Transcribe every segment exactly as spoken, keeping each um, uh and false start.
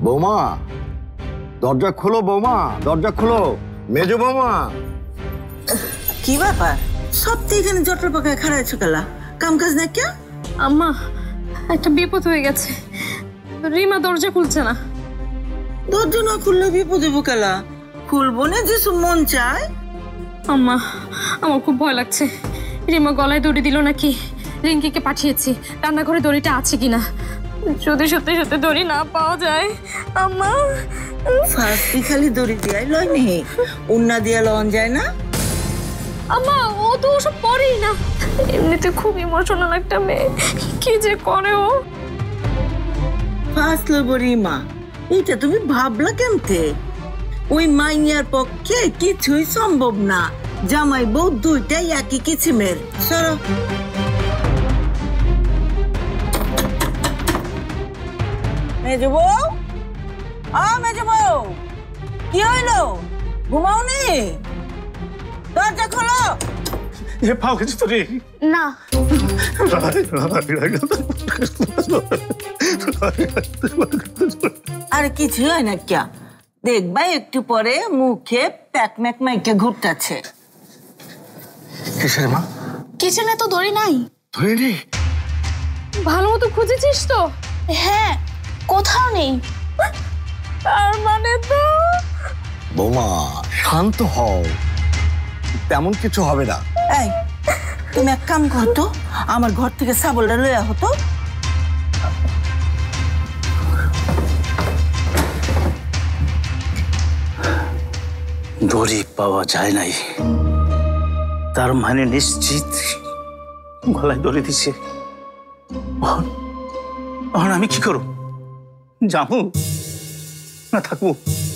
বৌমা দরজা খোলো, বৌমা দরজা খোলো। মেজো বৌমা। কি ব্যাপার? সব তো এখানে জটল পাকায় খাড়া আছো কেলা? কাম কাজ না কে? আম্মা একটা বিপদ হয়ে গেছে, রিমা দরজা খুলছে না। দরজা না খুললে বিপদ হইব কেলা? খুলবো না যে মন চায়। আম্মা আমার খুব ভয় লাগছে, রিমা গলায় দড়ি দিল নাকি? রিঙ্কিকে পাঠিয়েছি, রান্নাঘরে দড়িটা আছে কিনা। যদি সত্যি সত্যি দড়ি না পাওয়া যায় আম্মা। ফার্স্টে খালি দড়ি দিয়াই লয় নি, উন্না দিয়া লন যায় না? আম্মা ও তো ওসব পরেই না, এমনিতে খুব ইমোশনাল একটা মেয়ে, কি যে করে ও। ফার্স্ট লইব রিমা, এটা তুমি ভাবলা কেমতে? ওই মাইয়ার পক্ষে কিছুই সম্ভব না। জামাই বউ দুইটাই একই কিছিমের। সরো। মেজো বউ, আ মেজো বউ, কি হইলো? ঘুমাওনি? দরজা খোলো। এ পাও কিছু তো রে না। আরে কিছু হয় না ক্যা, দেখবা একটু পরে মুখে প্যাক ম্যাক মাইকে ঘুরতেছে। কিসের মা? কিচেনে তো দড়ি নাই। ধরে রে। ভালো মতো খুঁজেছিস তো? হ্যাঁ, কোথাও নেই। তার মানে তো বৌমা শান্ত হও, তেমন কিছু হবে না। এই তুমি এক কাম করতো, আমার ঘর থেকে শাবলটা লইয়া হতো। দড়ি পাওয়া যায় নাই, তার মানে নিশ্চিত গলায় দড়ি দিছে। এখন আমি কি করব? যাবো না থাকবো?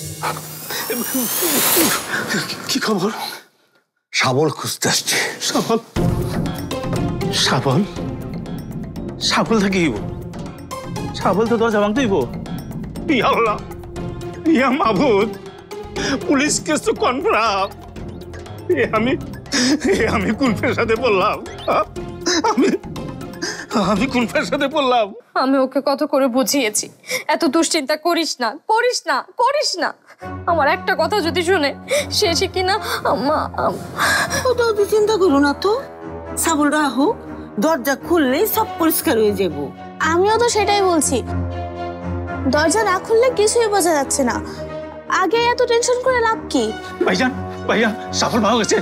কি খবর? শাবল খুঁজতে আসছে। শাবল? শাবল? শাবল থাকিব? শাবল তো দরজা ভাঙতে হইব। ইয়া আল্লাহ, ইয়া মাবুদ, পুলিশ কেস তো কনফার্ম। এ আমি এ আমি কোন পেশাতে পড়লাম? আমি আমি কোন পেশাতে পড়লাম? আমি ওকে কত করে বুঝিয়েছি, এত দুশ্চিন্তা করিস না, করিস না, করিস না। আমার একটা কথা যদি শুনে শেষে কিনা আম্মা। ওটাও তো চিন্তা করো না তো, শাবলটা হোক, দরজা খুললেই সব পরিষ্কার হয়ে যাবো। আমিও তো সেটাই বলছি, দরজা না খুললে কিছুই বোঝা যাচ্ছে না। আগে এত টেনশন করে লাভ কি? ভাইজান ভাইজান শাবল পাওয়া গেছে।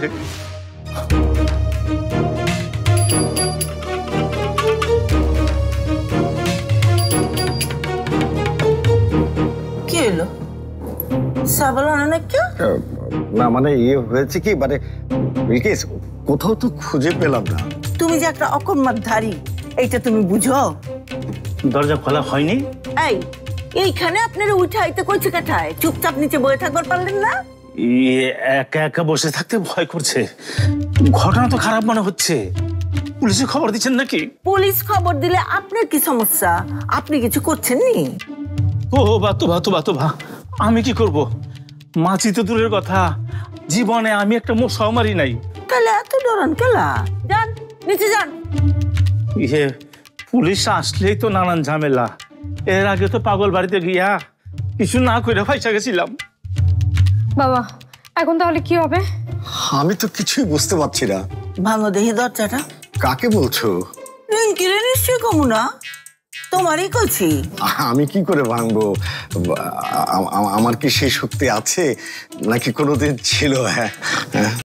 কি হলো? শাবল আনা না কে? না মানে ইয়ে হয়েছে কি, মানে বিলকিস কোথাও তো খুঁজে পেলাম না। তুমি যে একটা অকম্মার ধারী, এইটা তুমি বুঝো? দরজা খোলা হয়নি। এই এইখানে আপনারা উঠে আইতে কইছে কাঠায়, চুপচাপ নিচে বসে থাকবার পারলেন না? একা একা বসে থাকতে ভয় করছে, ঘটনা তো খারাপ মনে হচ্ছে। পুলিশে খবর দিচ্ছেন নাকি? পুলিশ খবর দিলে আপনার কি সমস্যা? আপনি কিছু করছেন নি? ও বা তো বা তো বা তো ভা আমি কি করব? মাছি তো দূরের কথা, জীবনে আমি একটা মশাও মারি নাই। তাহলে এত ডরান কেলা? যান নিচে যান। ইয়ে পুলিশ আসলেই তো নানান ঝামেলা। এর আগে তো পাগল বাড়িতে গিয়া কিছু না করে পয়সা গেছিলাম। বাবা এখন তাহলে কি হবে? আমি তো কিছুই বুঝতে পারছি না। ভাঙো দেখি দরজাটা। কাকে বলছো? রিঙ্কিরে নিশ্চয়ই কমু না, তোমারই কইছি। আমি কি করে ভাঙবো? আমার কি সেই শক্তি আছে নাকি কোনোদিন ছিল? হ্যাঁ।